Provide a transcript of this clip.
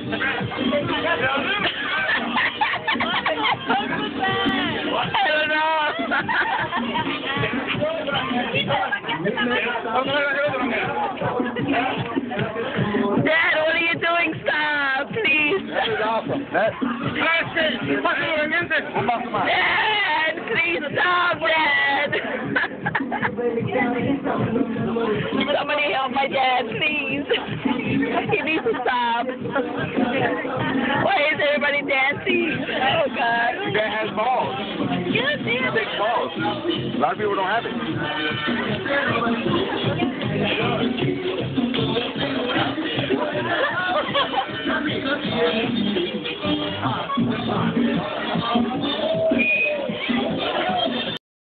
I don't know. Dad, what are you doing? Stop, please. That is awesome. That. Dad, please stop, Dad. Somebody help my dad, please. He needs to stop. Why is everybody dancing? Oh, God. That has balls. Yes, yes. Big balls. A lot of people don't have it.